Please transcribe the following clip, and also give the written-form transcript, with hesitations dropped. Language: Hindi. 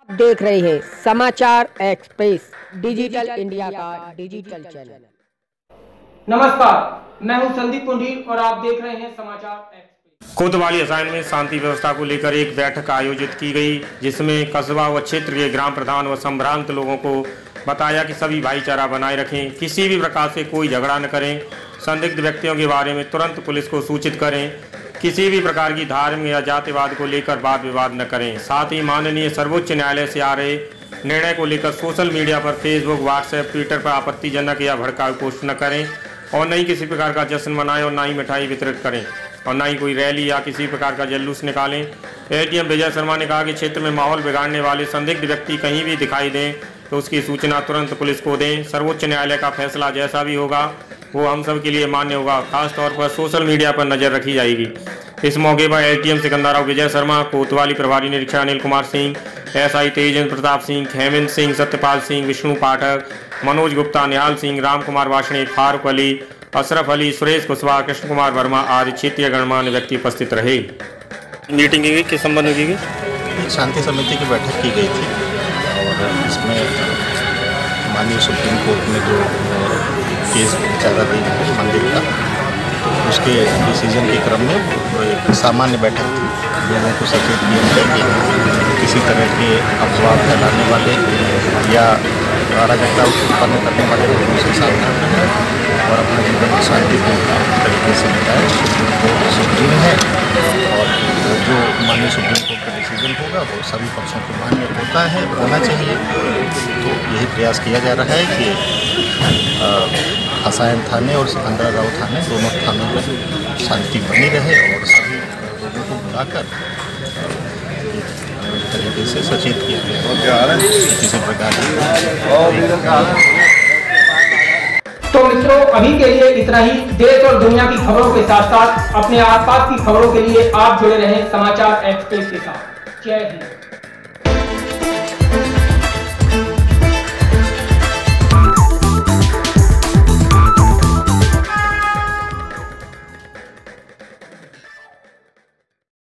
देख रहे हैं समाचार एक्सप्रेस डिजिटल इंडिया का डिजिटल चैनल। नमस्कार, मैं हूं संदीप पुंडीर और आप देख रहे हैं समाचार एक्सप्रेस। कोतवाली असाइन में शांति व्यवस्था को लेकर एक बैठक आयोजित की गई, जिसमें कस्बा व क्षेत्र के ग्राम प्रधान व संभ्रांत लोगों को बताया कि सभी भाईचारा बनाए रखें, किसी भी प्रकार से कोई झगड़ा न करें, संदिग्ध व्यक्तियों के बारे में तुरंत पुलिस को सूचित करें, किसी भी प्रकार की धार्मिक या जातिवाद को लेकर वाद विवाद न करें। साथ ही माननीय सर्वोच्च न्यायालय से आ रहे निर्णय को लेकर सोशल मीडिया पर फेसबुक, व्हाट्सएप, ट्विटर पर आपत्तिजनक या भड़काऊ पोस्ट न करें और न ही किसी प्रकार का जश्न मनाएं और न ही मिठाई वितरित करें और न ही कोई रैली या किसी प्रकार का जुलूस निकालें। एडीएम विजय शर्मा ने कहा कि क्षेत्र में माहौल बिगाड़ने वाले संदिग्ध व्यक्ति कहीं भी दिखाई दें तो उसकी सूचना तुरंत पुलिस को दें। सर्वोच्च न्यायालय का फैसला जैसा भी होगा वो हम सब के लिए मान्य होगा। खासतौर पर सोशल मीडिया पर नजर रखी जाएगी। इस मौके पर एडीएम सिकंदराव विजय शर्मा, कोतवाली प्रभारी निरीक्षक अनिल कुमार सिंह, एसआई तेजेंद्र प्रताप सिंह, हेमंत सिंह, सत्यपाल सिंह, विष्णु पाठक, मनोज गुप्ता, निहाल सिंह, राम कुमार वाषणे, फारूक अली, अशरफ अली, सुरेश कुशवाहा, कृष्ण कुमार वर्मा आदि क्षेत्रीय गणमान्य व्यक्ति उपस्थित रहे। मीटिंग की गई, किस संबंध में की गई? शांति समिति की बैठक की गई थी और इसमें माननीय सुप्रीम कोर्ट में जो केस चारा दी है मंदिर का, उसके डिसीजन के क्रम में एक सामान्य बैठक थी। लोगों को सचेत किया गया कि किसी तरह के अफवाह फैलाने वाले या अराजकता उत्पन्न करने वाले लोगों से सावधान रहें और अपने जीवन को शांतिपूर्ण तरीके से बिताएं। सुप्रीम है और जो माननीय सुप्रीम कोर्ट का डिसीजन होगा वो सभी पक्षों को मान्य होता है, होना चाहिए। तो यही प्रयास किया जा रहा है कि असाइन थाने और सिकंदराव थाने दोनों थानों में शांति बनी रहे और सभी लोगों को बुलाकर एक तरीके से सचेत किया गया किसी प्रकार की। तो मित्रों, अभी के लिए इतना ही। देश और दुनिया की खबरों के साथ साथ अपने आसपास की खबरों के लिए आप जुड़े रहें समाचार एक्सप्रेस के साथ। जय हिंद।